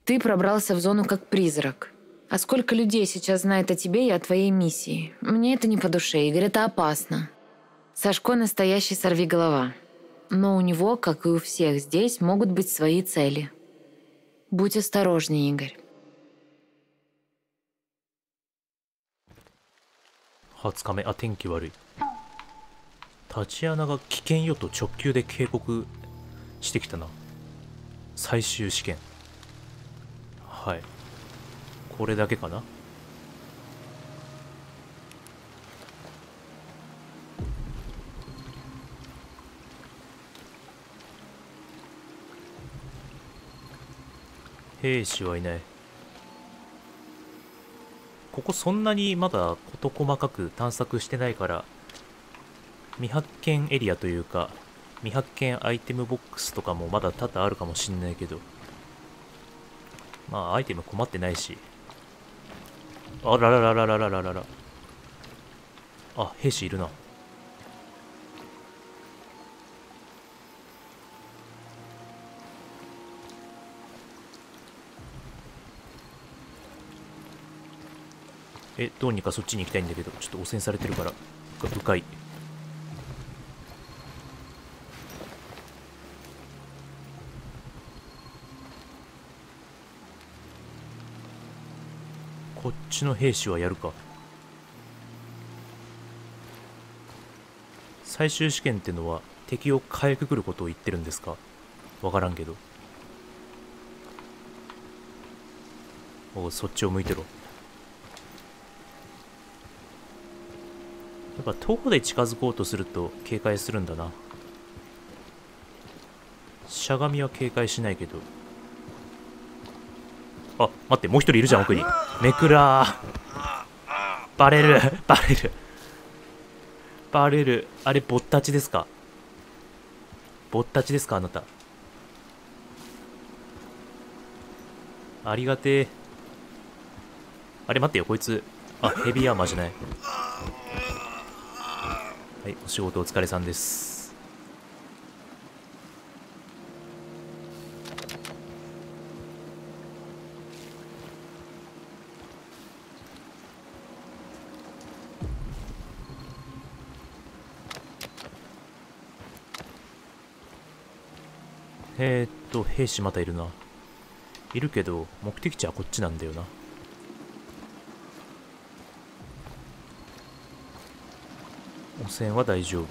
Ты пробрался в зону как призрак. А сколько людей сейчас знает о тебе и о твоей миссии? Мне это не по душе, Игорь, это опасно. Сашко настоящий сорвиголова. Но у него, как и у всех здесь, могут быть свои цели. Будь осторожнее, Игорь. 20日目、あ、天気悪い。タチアナが危険よと直球で警告してきたな。最終試験。はい。これだけかな。兵士はいない。ここそんなにまだ事細かく探索してないから、未発見エリアというか未発見アイテムボックスとかもまだ多々あるかもしんないけど、まあアイテム困ってないし。あららららららららら。あ、兵士いるな。どうにかそっちに行きたいんだけど、ちょっと汚染されてるから迂回。こっちの兵士はやるか。最終試験ってのは敵をかいくぐることを言ってるんですか？わからんけど。おう、そっちを向いてろ。やっぱ徒歩で近づこうとすると警戒するんだな。しゃがみは警戒しないけど。あ、待って、もう一人いるじゃん、奥に。めくらー。バレる、バレる。バレる。あれ、ぼったちですか？ぼったちですか、あなた。ありがてえ。あれ、待ってよ、こいつ。あ、ヘビーアーマーじゃない。はい、お仕事お疲れさんです。兵士またいるな。いるけど、目的地はこっちなんだよな。汚染は大丈夫。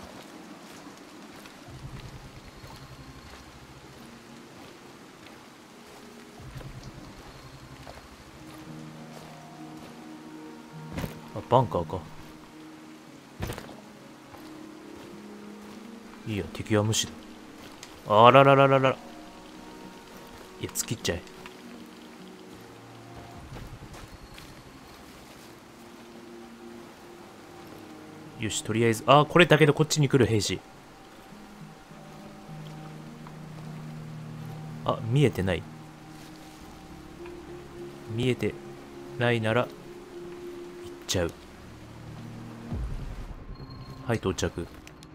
あ、バンカーか。いいや、敵は無視だ。あららららら。いや、突きっちゃえ。よし、とりあえず、あ、これだけでこっちに来る兵士。あ、見えてない。見えてないなら、行っちゃう。はい、到着。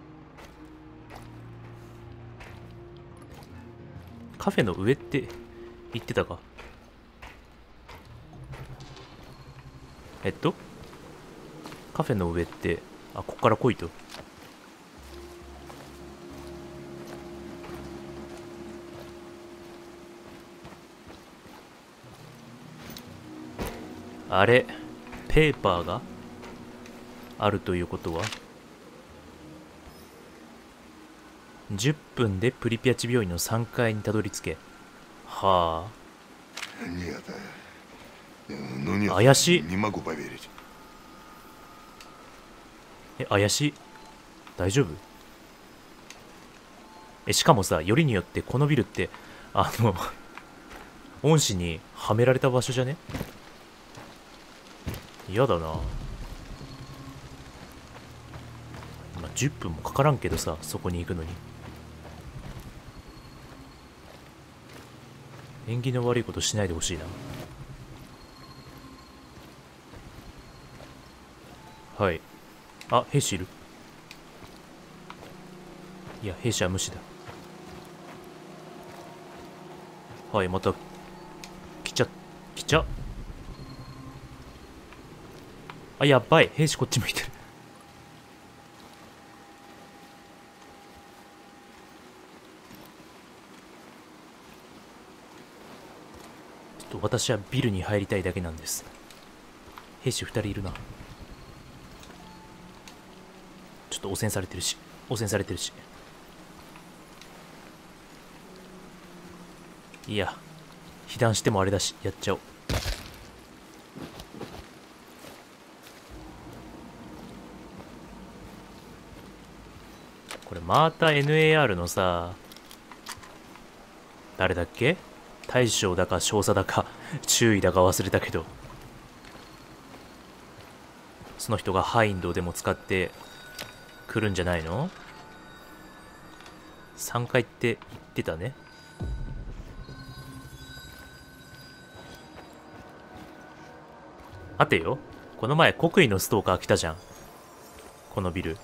カフェの上って言ってたか。カフェの上って、あ、こっから来いと。あれ、ペーパーがあるということは、10分でプリピャチ病院の3階にたどり着け。はあ。怪しい。怪しい。大丈夫？しかもさ、よりによってこのビルって、恩師にはめられた場所じゃね？嫌だな。まあ、10分もかからんけどさ、そこに行くのに。縁起の悪いことしないでほしいな。はい。あ、兵士いる。いや、兵士は無視だ。はい、また来ちゃ。あ、やばい。兵士こっち向いてる。ちょっと私はビルに入りたいだけなんです。兵士2人いるな。ちょっと汚染されてるし。いや、被弾してもあれだし、やっちゃおう。これまた NAR のさ、誰だっけ、大将だか少佐だか注意だか忘れたけど、その人がハインドでも使って来るんじゃないの。3回って言ってたね。待てよ、この前国威のストーカー来たじゃん、このビル。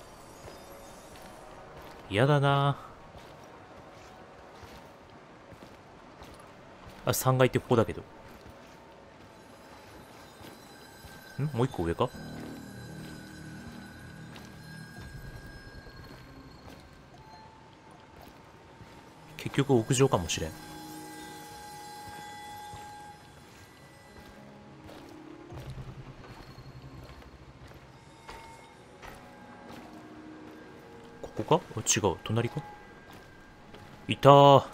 嫌だなあ。3階ってここだけど。もう一個上か。結局屋上かもしれん。ここか。違う、隣か。いたー。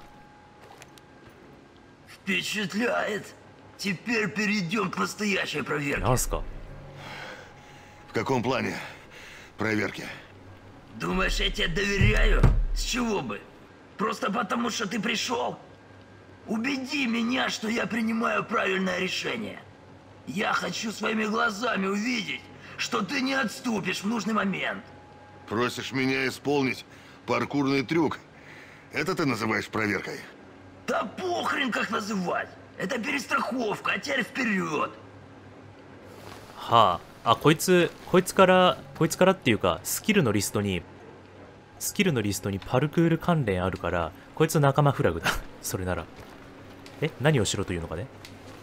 Впечатляет. Теперь перейдем к настоящей проверке. なんすか。 В каком плане проверки? Думаешь, я тебе доверяю? С чего бы? Просто потому, что ты пришел? Убеди меня, что я принимаю правильное решение. Я хочу своими глазами увидеть, что ты не отступишь в нужный момент. Просишь меня исполнить паркурный трюк? Это ты называешь проверкой? Да похрен как называть. Это перестраховка, а теперь вперед. はあ。あ、こいつからっていうか、スキルのリストにパルクール関連あるから、こいつ仲間フラグだ。それなら。何をしろというのかね。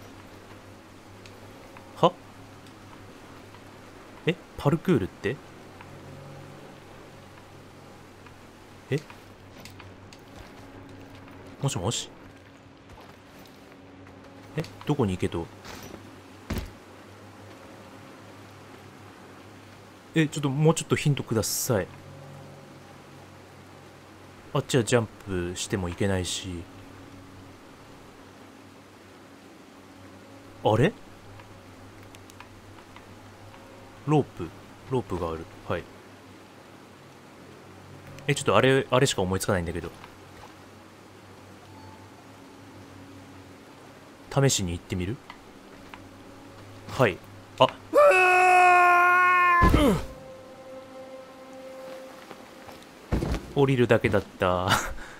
は？パルクールって？もしもし？どこに行けと？ちょっともうちょっとヒントください。あっちはジャンプしてもいけないし。あれ？ロープがある。はい。ちょっとあれしか思いつかないんだけど。試しに行ってみる？はい。あ、降りるだけだった。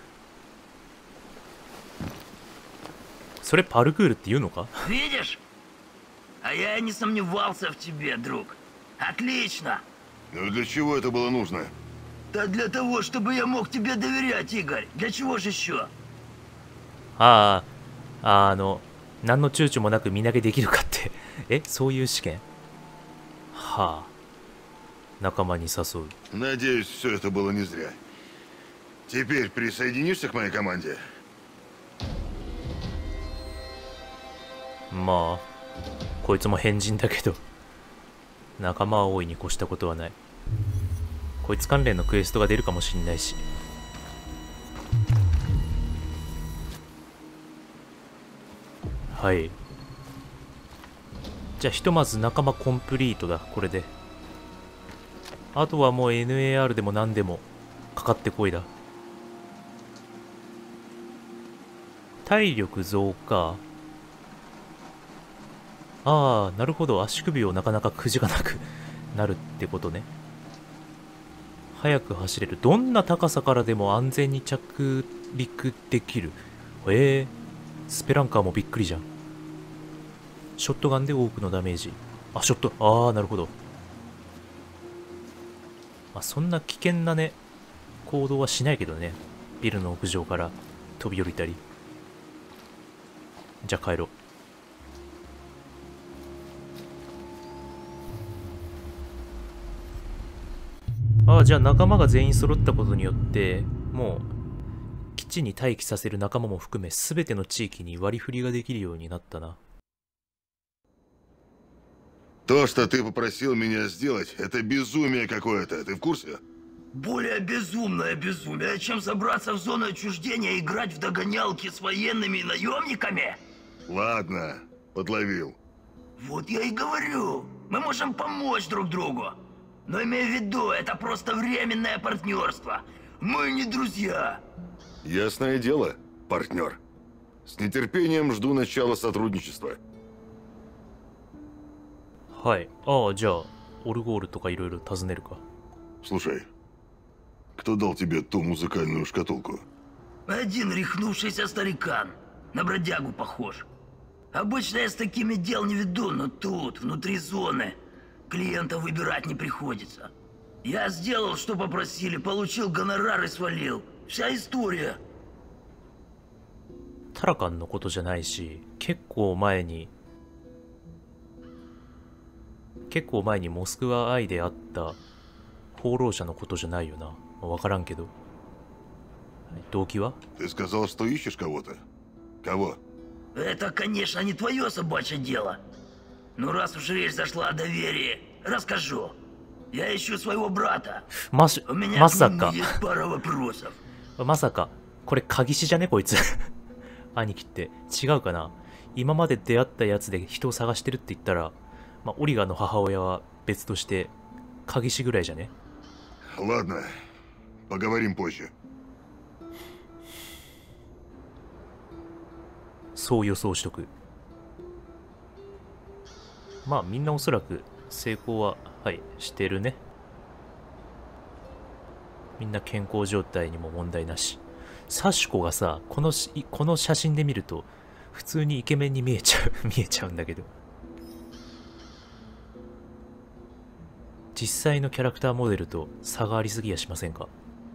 それパルクールって言うのか？ Видишь? А я и не сомневался в тебе, друг. Отлично. Ну для чего это было нужно? Да для того, чтобы я мог тебе доверять, Игорь. Для чего же еще? 何の躊躇もなく身投げできるかって。そういう試験？はあ。仲間に誘う。 Надеюсь, все это было не зря. Теперь присоединишься к моей команде? まあ、こいつも変人だけど、仲間は多いに越したことはない。こいつ関連のクエストが出るかもしんないし。はい。じゃあひとまず仲間コンプリートだ、これで。あとはもう NAR でも何でもかかってこいだ。体力増加。ああ、なるほど。足首をなかなかくじかなくなるってことね。速く走れる。どんな高さからでも安全に着陸できる。スペランカーもびっくりじゃん。ショットガンで多くのダメージ。あ、なるほど。まあ、そんな危険なね、行動はしないけどね。ビルの屋上から飛び降りたり。じゃあ帰ろう。 ああ、じゃあ仲間が全員揃ったことによってもう基地に待機させる仲間も含め全ての地域に割り振りができるようになったな。 То, что ты попросил меня сделать, это безумие какое-то. Ты в курсе? Более безумное безумие, чем собраться в зону отчуждения и играть в догонялки с военными и наемниками? Ладно, подловил. Вот я и говорю. Мы можем помочь друг другу. Но имей в виду, это просто временное партнерство. Мы не друзья. Ясное дело, партнер. С нетерпением жду начала сотрудничества. はい。ああ、じゃあオルゴールとかいろいろ尋ねるか。 Слушай, кто дал тебе ту музыкальную шкатулку? Один рехнувшийся старикан. На бродягу похож. Обычно я с такими дел не веду, но тут, внутри зоны, клиентов выбирать не приходится. Я сделал, что попросили, получил гонорар и свалил. Вся история. タラカンのことじゃないし、結構前にモスクワ愛であった放浪者のことじゃないよな。わからんけど。動機は？ Ты сказал, что ищешь кого-то? Кого? Это, конечно, не твое собачье дело. Но раз уж речь зашла о доверии, расскажу. Я ищу своего брата. У меня к нему есть пара вопросов. まさか、これ鍵師じゃねこいつ。兄貴って違うかな。今まで出会ったやつで人を探してるって言ったら、まあ、オリガの母親は別として鍵師ぐらいじゃね。 Ладно, поговорим позже. そう予想しとく。まあみんなおそらく成功ははいしてるね。みんな健康状態にも問題なし。サシコがさ、この写真で見ると普通にイケメンに見えちゃうんだけど、実際のキャラクターモデルと差がありすぎやしませんか。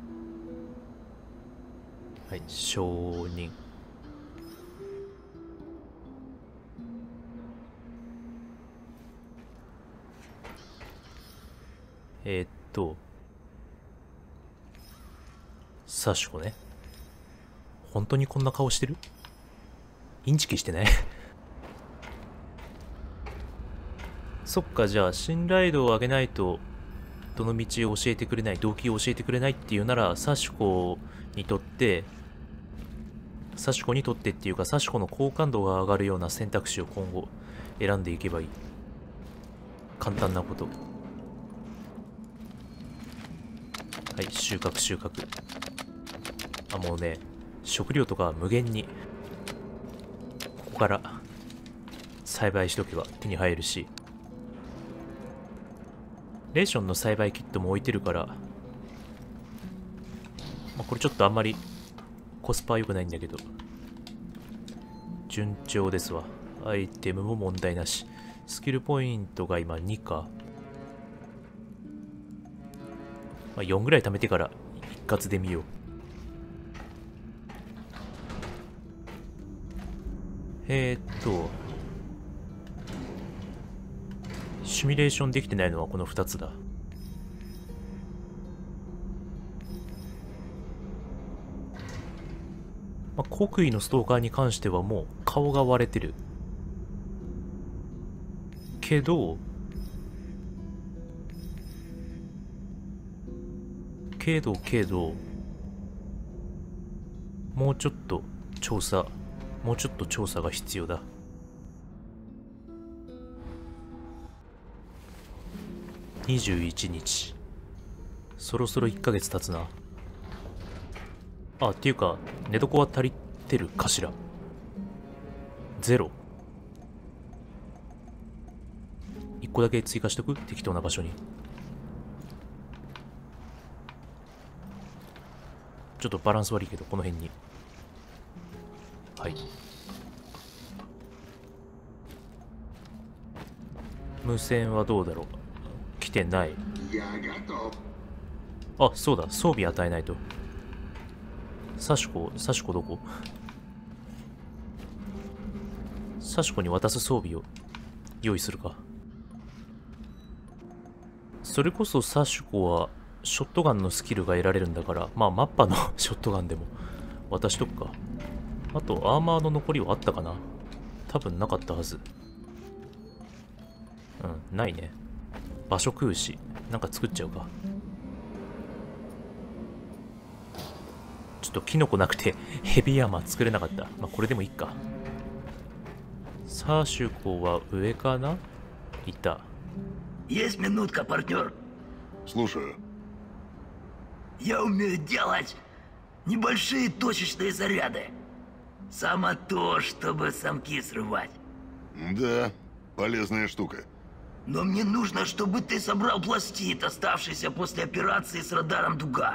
はい、承認。サシコね。本当にこんな顔してる？インチキしてない？そっか、じゃあ信頼度を上げないとどの道を教えてくれない、動機を教えてくれないっていうなら、サシコにとってっていうか、サシコの好感度が上がるような選択肢を今後選んでいけばいい。簡単なこと。はい、収穫。あ、もうね、食料とか無限にここから栽培しとけば手に入るし、レーションの栽培キットも置いてるから、まあ、これちょっとあんまりコスパは良くないんだけど順調ですわ。アイテムも問題なし。スキルポイントが今2か、まあ、4ぐらい貯めてから一括で見よう。シミュレーションできてないのはこの2つだ。まあ、国威のストーカーに関してはもう顔が割れてるけど、もうちょっと調査が必要だ。21日。そろそろ1ヶ月経つな。あ、っていうか、寝床は足りてるかしら。0。1個だけ追加しとく？適当な場所に。ちょっとバランス悪いけど、この辺に。はい。無線はどうだろう？来てない。あ、そうだ、装備与えないと。サシコどこ？サシコに渡す装備を用意するか。それこそサシコはショットガンのスキルが得られるんだから、まあマッパのショットガンでも渡しとくか。あとアーマーの残りはあったかな。多分なかったはず。うん、ないね。場所食うし、なんか作っちゃうか。ちょっとキノコなくてヘビーアーマー作れなかった。まあこれでもいいか。さあ、シュコは上かな。いた。 Есть минутка, партнер. Слушаю. Я умею делать небольшие точечные заряды. Само то, чтобы замки срывать. Да, полезная штука. Но мне нужно, чтобы ты собрал пластид, оставшийся после операции с радаром Дуга.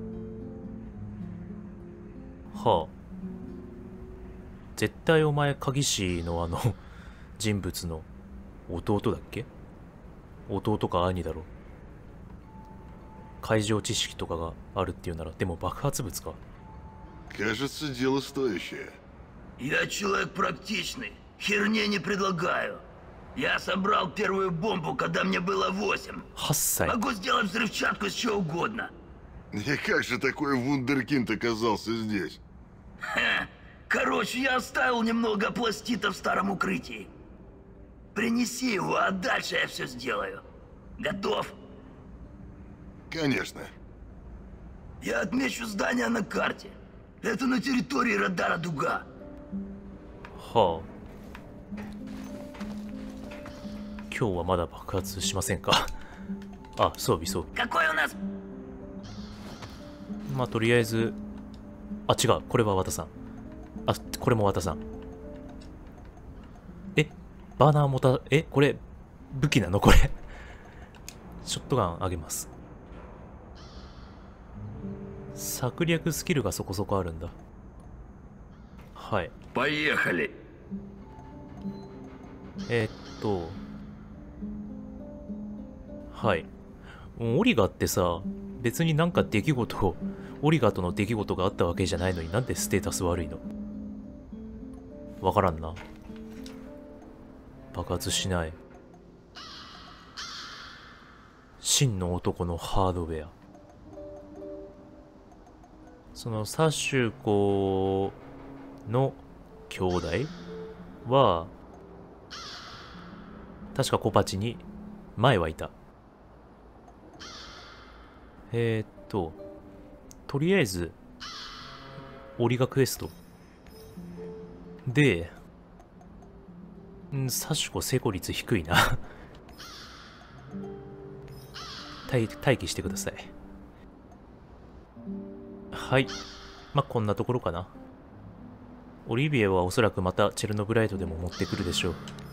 はあ。絶対お前鍵師の人物の弟だっけ。弟か兄だろ。海上知識とかがあるっていうなら、でも爆発物か。 Кажется, дело стоящее. Я человек практичный. Херни не предлагаю. Я собрал первую бомбу, когда мне было 8. 8歳。 Могу сделать взрывчатку с чего угодно. И как же такой вундеркинд оказался здесь? Короче, я оставил немного пластита в старом укрытии. Принеси его, а дальше я все сделаю. Готов? Конечно. Я отмечу здание на карте. Это на территории радара Дуга. はあ。今日はまだ爆発しませんか。あ、装備装備。 Какой у нас... まあとりあえず、あ、違う、これは渡さん。あ、これも渡さん。え、バーナー持た、え、これ武器なのこれ。ショットガンあげます。策略スキルがそこそこあるんだ。はい。 Поехали. はい。オリガってさ、別になんか出来事を、オリガとの出来事があったわけじゃないのになんでステータス悪いの。わからんな。爆発しない。真の男のハードウェア。そのサシュコの兄弟は、確かコパチに前はいた。とりあえず、オリガクエスト。で、サシュコ成功率低いな。待機してください。はい。まあ、こんなところかな。オリビエはおそらくまたチェルノブライトでも持ってくるでしょう。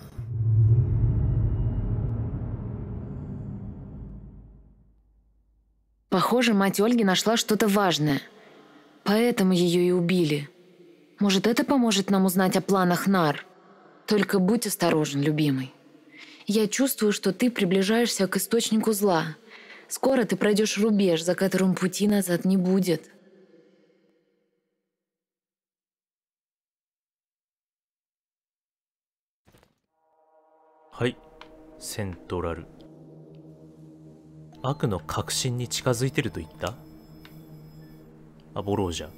Похоже, мать Ольги нашла что-то важное. Поэтому ее и убили. Может, это поможет нам узнать о планах Нар? Только будь осторожен, любимый. Я чувствую, что ты приближаешься к источнику зла. Скоро ты пройдешь рубеж, за которым пути назад не будет. Хай, Централ. 悪の核心に近づいてると言った？あ、ボロージャ。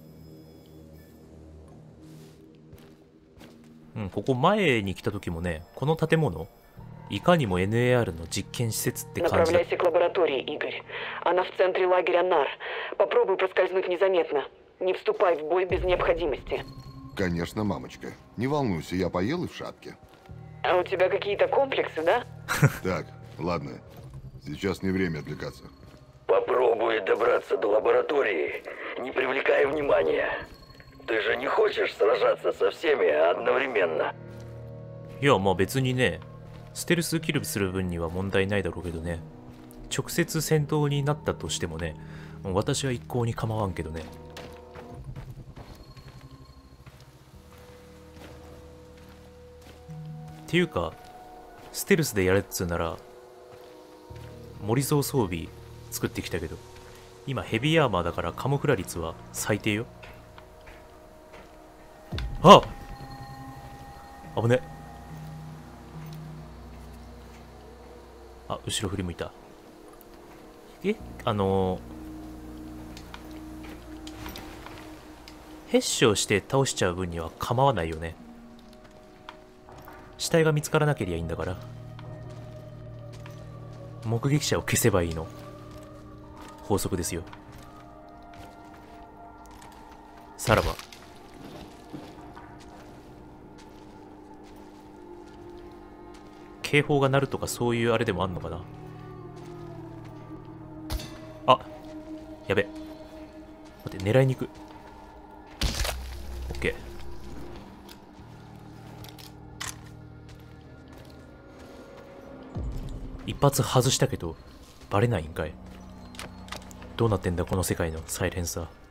うん、ここ前に来た時もね、この建物、いかにも NAR の実験施設って感じだ。 Направляйся к лаборатории, Игорь. Она в центре лагеря Нар. Попробуй проскользнуть незаметно. Не вступай в бой без необходимости. Конечно, мамочка. Не волнуйся, я поел и в шапке. А у тебя какие-то комплексы, да? Так, ладно. Сейчас не время отвлекаться. Попробуй добраться до лаборатории, не привлекая внимания. Ты же не хочешь сражаться со всеми одновременно. いや、まあ別にね、ステルスキルする分には問題ないだろうけどね。直接戦闘になったとしてもね、私は一向に構わんけどね。っていうか、ステルスでやるっつうなら、森蔵装備作ってきたけど、今ヘビーアーマーだからカモフラ率は最低よ。あっ、危ね。あ、後ろ振り向いた。 ヘッシュをして倒しちゃう分には構わないよね。死体が見つからなければいいんだから。目撃者を消せばいいの法則ですよ。さらば警報が鳴るとかそういうあれでもあんのかな。あ、やべ、待って、狙いに行く。オッケー。一発外したけどバレないんかい。どうなってんだこの世界のサイレンサー。